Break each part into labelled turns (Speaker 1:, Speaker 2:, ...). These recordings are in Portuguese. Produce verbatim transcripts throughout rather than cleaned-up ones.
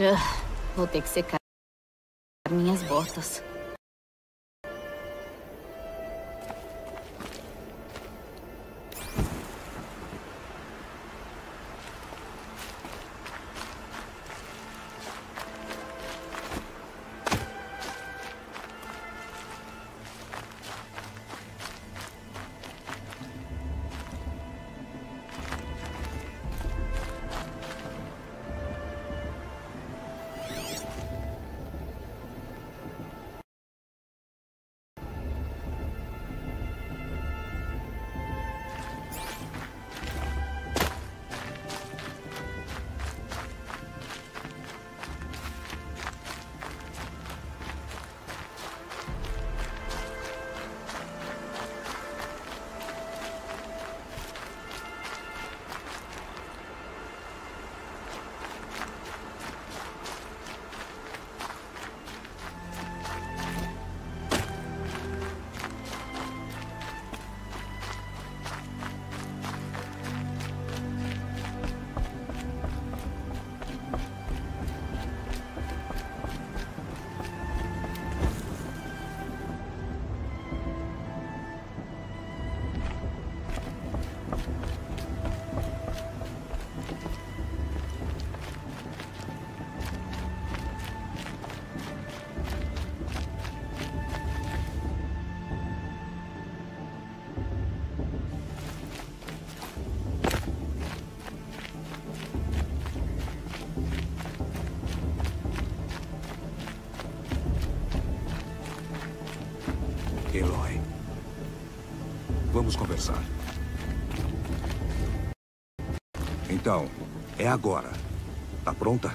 Speaker 1: Ah, vou ter que secar minhas botas.
Speaker 2: Aloy, vamos conversar. Então, é agora. Tá pronta?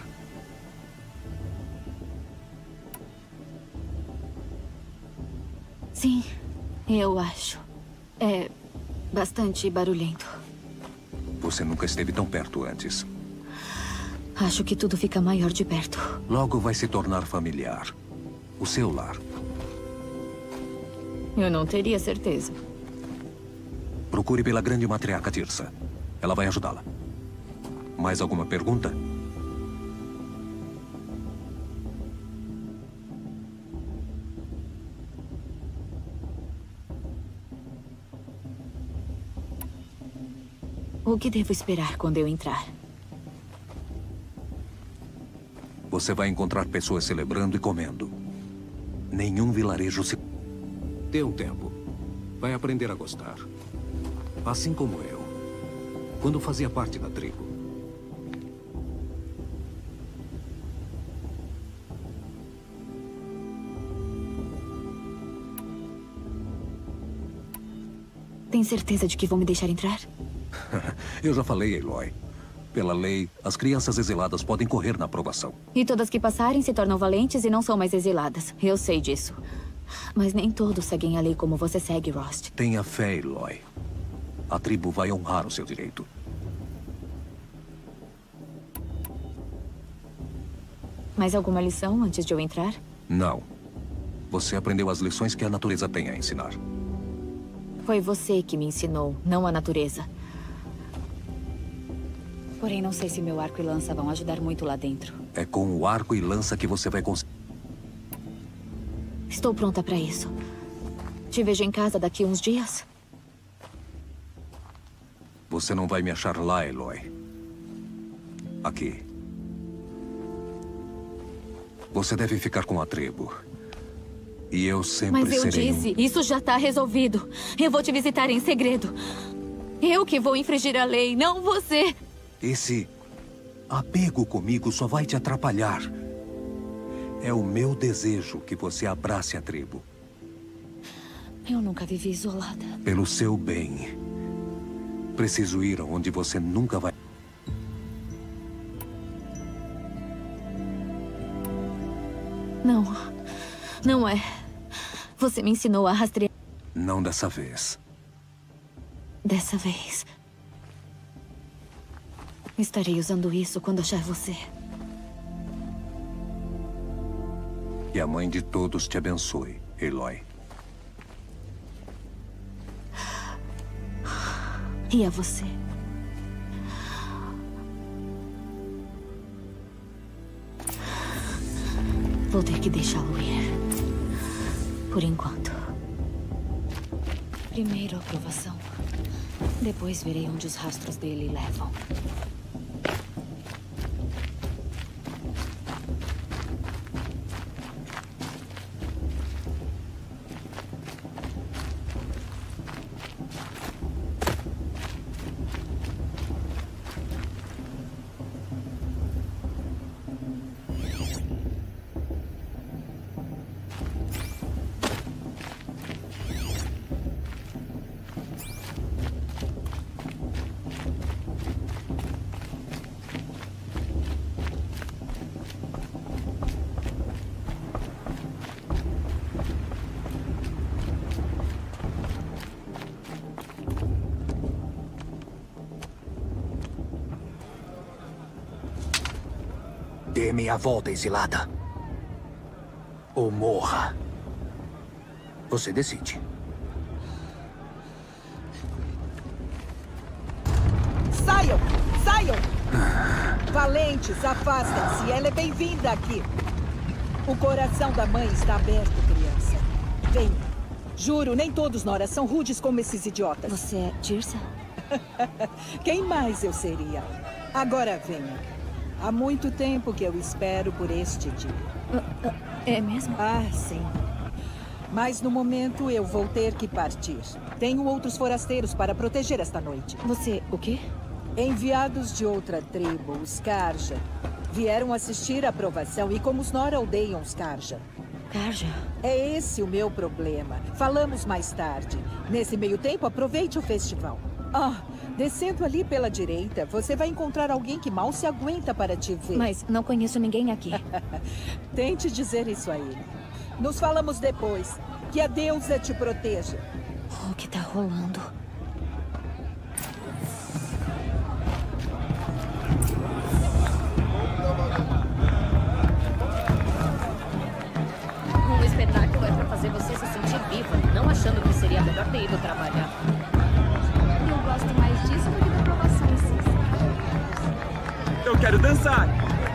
Speaker 1: Sim, eu acho. É bastante barulhento.
Speaker 2: Você nunca esteve tão perto antes.
Speaker 1: Acho que tudo fica maior de perto.
Speaker 2: Logo vai se tornar familiar. O seu lar.
Speaker 1: Eu não teria certeza.
Speaker 2: Procure pela grande matriarca Tirsa. Ela vai ajudá-la. Mais alguma pergunta?
Speaker 1: O que devo esperar quando eu entrar?
Speaker 2: Você vai encontrar pessoas celebrando e comendo. Nenhum vilarejo se... Dê um tempo. Vai aprender a gostar. Assim como eu. Quando fazia parte da tribo.
Speaker 1: Tem certeza de que vão me deixar entrar?
Speaker 2: Eu já falei, Aloy. Pela lei, as crianças exiladas podem correr na aprovação.
Speaker 1: E todas que passarem se tornam valentes e não são mais exiladas. Eu sei disso. Mas nem todos seguem a lei como você segue, Rost.
Speaker 2: Tenha fé, Aloy. A tribo vai honrar o seu direito.
Speaker 1: Mais alguma lição antes de eu entrar?
Speaker 2: Não. Você aprendeu as lições que a natureza tem a ensinar.
Speaker 1: Foi você que me ensinou, não a natureza. Porém, não sei se meu arco e lança vão ajudar muito lá dentro.
Speaker 2: É com o arco e lança que você vai conseguir.
Speaker 1: Estou pronta para isso. Te vejo em casa daqui uns dias?
Speaker 2: Você não vai me achar lá, Aloy. Aqui. Você deve ficar com a tribo. E eu sempre
Speaker 1: Mas eu
Speaker 2: serei
Speaker 1: disse,
Speaker 2: um...
Speaker 1: isso já está resolvido. Eu vou te visitar em segredo. Eu que vou infringir a lei, não você.
Speaker 2: Esse apego comigo só vai te atrapalhar. É o meu desejo que você abrace a tribo.
Speaker 1: Eu nunca vivi isolada.
Speaker 2: Pelo seu bem. Preciso ir aonde você nunca vai...
Speaker 1: Não. Não é. Você me ensinou a rastrear.
Speaker 2: Não dessa vez.
Speaker 1: Dessa vez. Estarei usando isso quando achar você.
Speaker 2: Que a mãe de todos te abençoe, Aloy.
Speaker 1: E a você. Vou ter que deixá-lo ir. Por enquanto. Primeiro a aprovação. Depois verei onde os rastros dele levam.
Speaker 3: Dê meia volta, exilada. Ou morra. Você decide.
Speaker 4: Saiam! Saiam! Valentes, afastem-se. Ela é bem-vinda aqui. O coração da mãe está aberto, criança. Venha. Juro, nem todos Nora são rudes como esses idiotas.
Speaker 1: Você é Tirsa?
Speaker 4: Quem mais eu seria? Agora venha. Há muito tempo que eu espero por este dia.
Speaker 1: Uh, uh, é mesmo?
Speaker 4: Ah, sim. Mas no momento eu vou ter que partir. Tenho outros forasteiros para proteger esta noite.
Speaker 1: Você, o quê?
Speaker 4: Enviados de outra tribo, os Karja, vieram assistir à aprovação e como os Nora odeiam os Karja.
Speaker 1: Karja?
Speaker 4: É esse o meu problema. Falamos mais tarde. Nesse meio tempo, aproveite o festival. Ah, descendo ali pela direita, você vai encontrar alguém que mal se aguenta para te ver.
Speaker 1: Mas não conheço ninguém aqui.
Speaker 4: Tente dizer isso a ele. Nos falamos depois. Que a deusa te proteja.
Speaker 1: O que tá rolando?
Speaker 5: Um espetáculo é pra fazer você se sentir viva, não achando que seria melhor ter ido trabalhar.
Speaker 6: Eu gosto mais disso do que da aprovação em si.
Speaker 7: Eu quero dançar!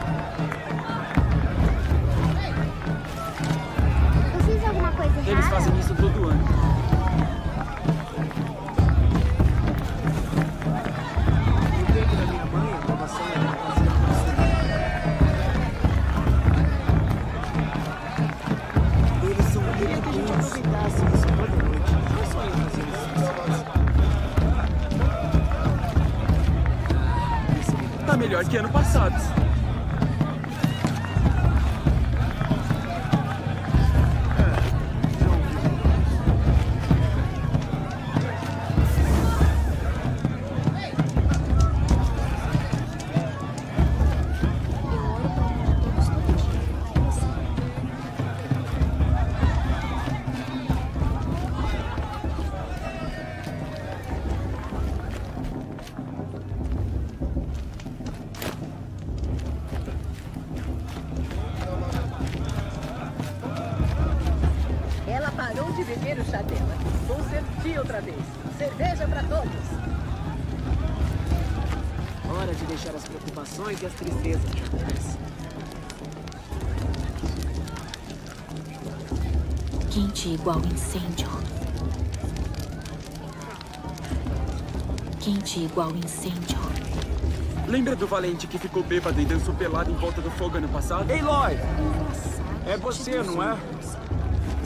Speaker 6: Eu fiz alguma coisa errada?
Speaker 7: Eles fazem isso todo ano. No tempo da minha mãe, a aprovação era fazer Eles são muito bons. Que a gente aproveitasse isso toda noite. Não só eu fazer isso. Tá melhor que ano passado.
Speaker 4: Ela parou de beber o chá dela. Vou servir outra vez. Cerveja para todos.
Speaker 7: Hora de deixar as preocupações e as tristezas de trás.
Speaker 1: Quente igual incêndio. Quente igual incêndio.
Speaker 7: Lembra do valente que ficou bêbado e dançou pelado em volta do fogo ano passado?
Speaker 8: Ei, Lloyd! É você, não é?